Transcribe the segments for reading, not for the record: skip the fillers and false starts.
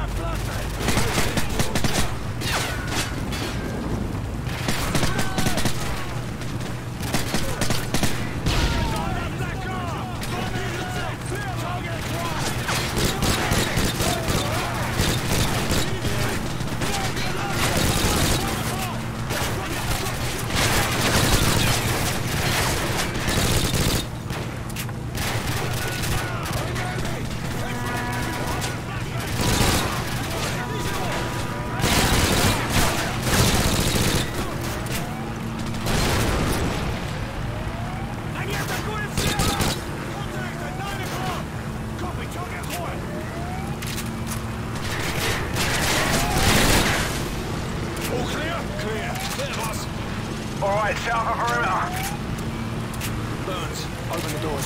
Alright, set up a perimeter. Burns, open the doors.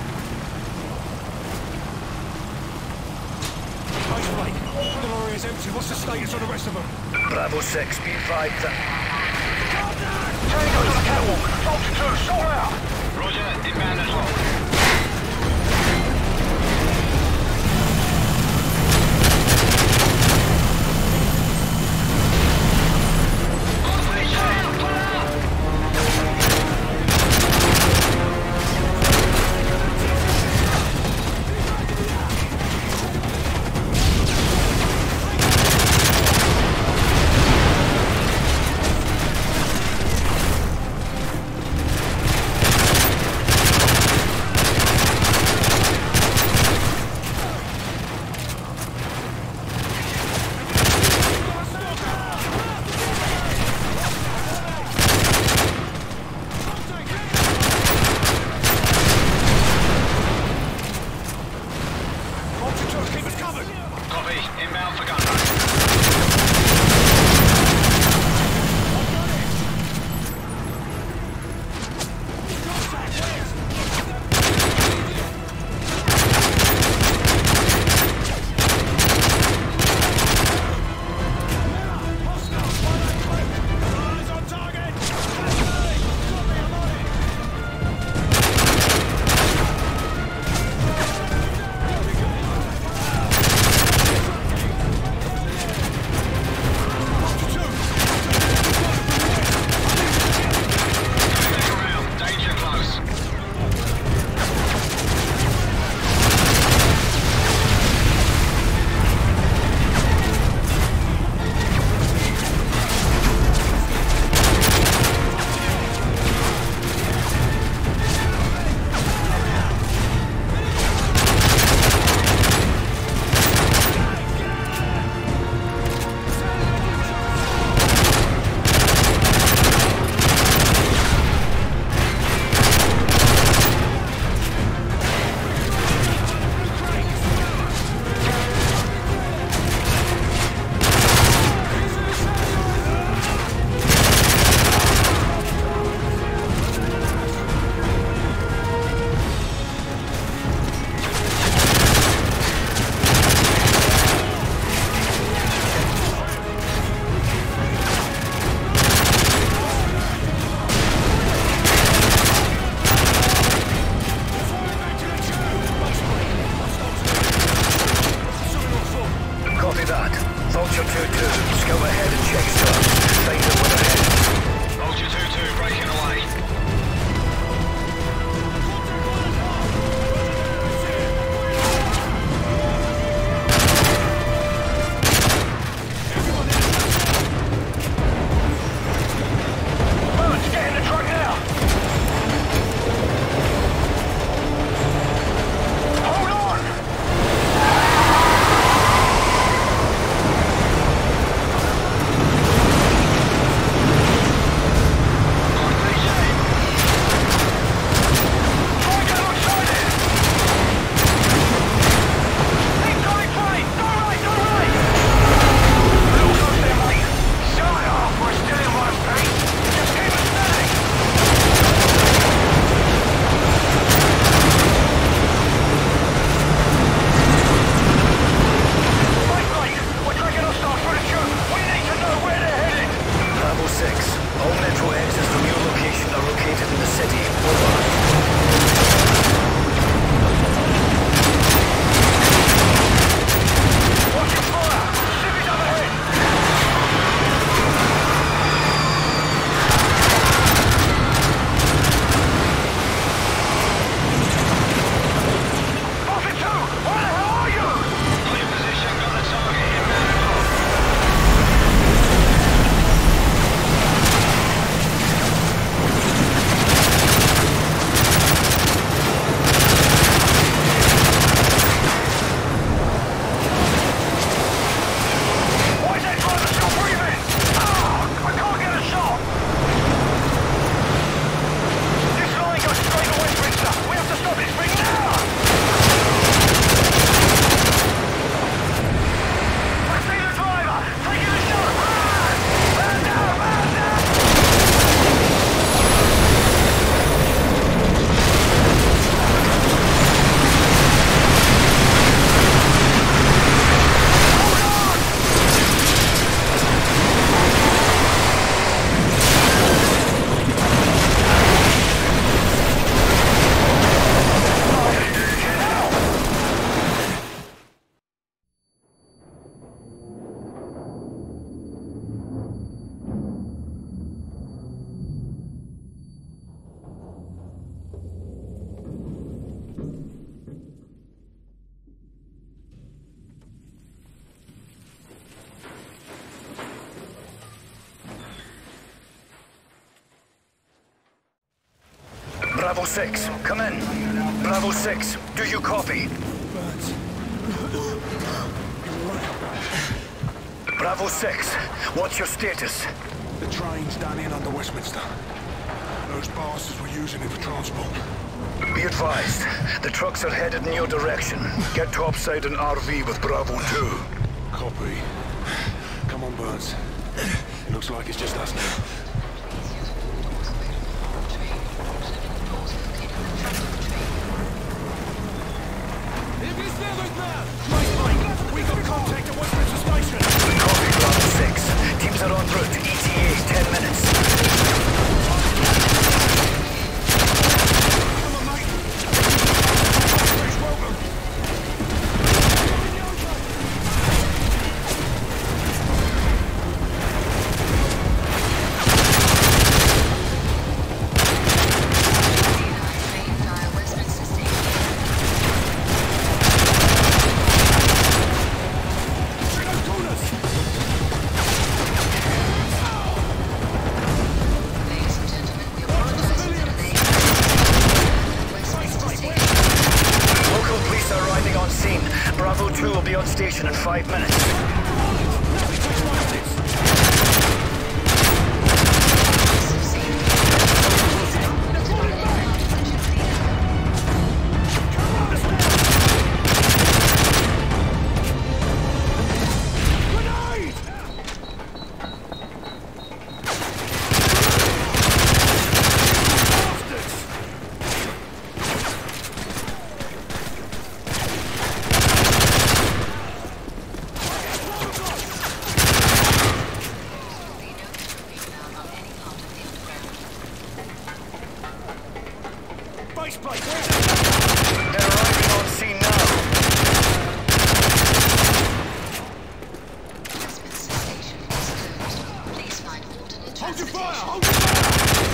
Base plate. The lorry is empty. What's the status on the rest of them? Bravo 6, be advised. Tango's on the catwalk. Fox 2, sort out. Roger, inbound as well. Bravo 6, come in. Bravo 6, do you copy? Burns. Bravo 6, what's your status? The train's down in under Westminster. Those bastards were using it for transport. Be advised, the trucks are headed in your direction. Get topside an RV with Bravo 2. Copy. Come on, Burns. It looks like it's just us now. We got contact at Westminster Station. Copy, Bravo 6. Teams are en route. ETA 10 minutes. Come on, mate. Fresh welcome. Bravo 2 will be on station in 5 minutes. They're arriving on scene now. Westminster Station is closed. Please find alternate Hold your fire! transportation. Hold your fire!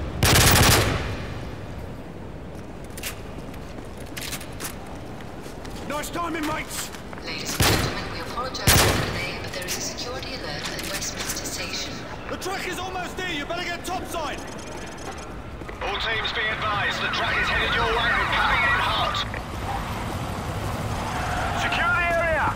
Nice timing, mates! Ladies and gentlemen, we apologize for the delay, but there is a security alert at Westminster Station. The truck is almost there. You better get topside. All teams be advised, the truck is headed your way and coming in hot. Secure the area!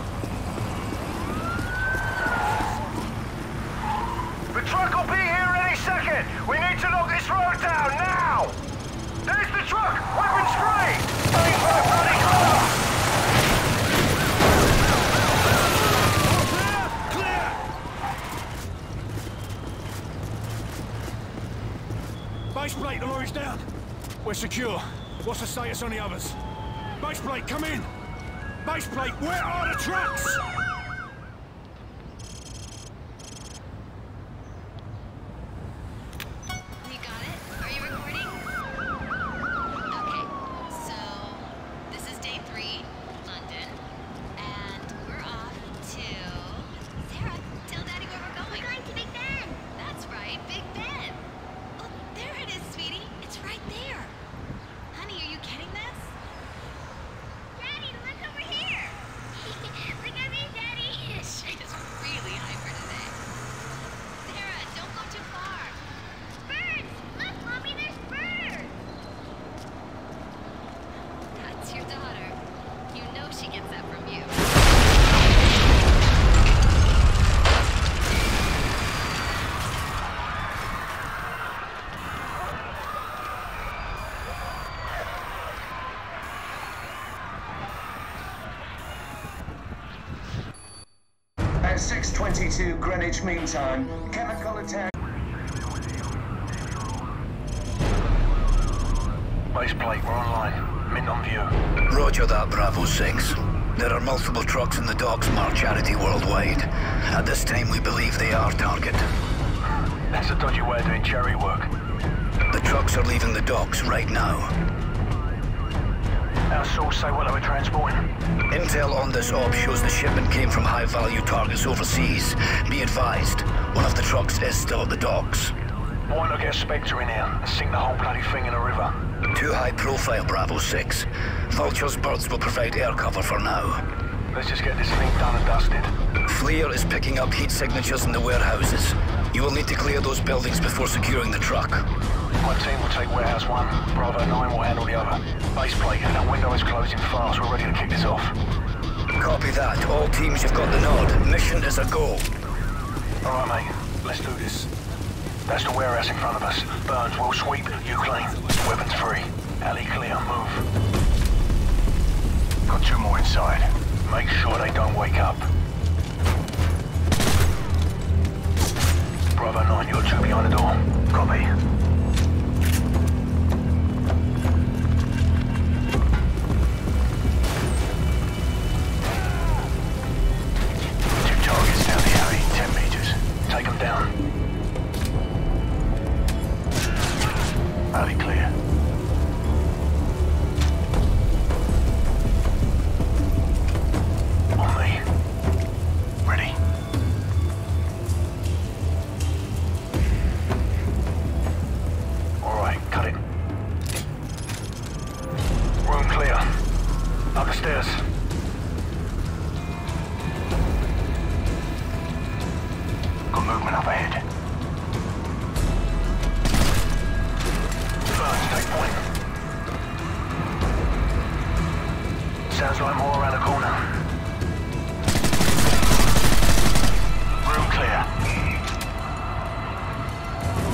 The truck will be here any second! We need to knock this road down, now! There's the truck! Weapons free! Aim for the bloody car! Clear! Base plate, the lorry's down. We're secure. What's the status on the others? Base plate, come in! Base plate, where are the trucks? You got it? Are you recording? Okay, so this is day 3, London, and we're off to... Sarah, tell Daddy where we're going. We're going to Big Ben. That's right, Big Ben. Oh, there it is, sweetie. It's right there. Honey, are you getting this? Daddy, look over here. Look at me, Daddy. She is really hyper today. Sarah, don't go too far. Birds! Look, Mommy, there's birds! That's your daughter. You know she gets that from you. At 6:22 Greenwich Mean Time, chemical attack. Base plate, we're online. Mint on view. Roger that, Bravo 6. There are multiple trucks in the docks marked Charity Worldwide. At this time, we believe they are target. That's a dodgy way of doing cherry work. The trucks are leaving the docks right now. Our source say what they were transporting. Intel on this op shows the shipment came from high-value targets overseas. Be advised, one of the trucks is still at the docks. Why not get a Spectre in here and sink the whole bloody thing in a river? Too high profile, Bravo 6. Vulture's birds will provide air cover for now. Let's just get this thing done and dusted. FLIR is picking up heat signatures in the warehouses. You will need to clear those buildings before securing the truck. My team will take warehouse 1. Bravo 9 will handle the other. Base plate, that window is closing fast. We're ready to kick this off. Copy that. All teams, you've got the nod. Mission is a go. All right, mate. Let's do this. That's the warehouse in front of us. Burns, we'll sweep. You clean. Weapons free. Alley clear. Move. Got 2 more inside. Make sure they don't wake up. Bravo 9, you're 2 behind the door. Copy. Targets down the alley, 10 meters. Take them down. Alley clear. On me. Ready? All right, cut it. Room clear. Up the stairs. Got movement up ahead. Burns, take point. Sounds like more around the corner. Room clear.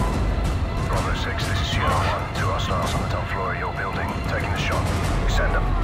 Bravo 6, this is you. 2 hostiles on the top floor of your building. Taking the shot. Send them.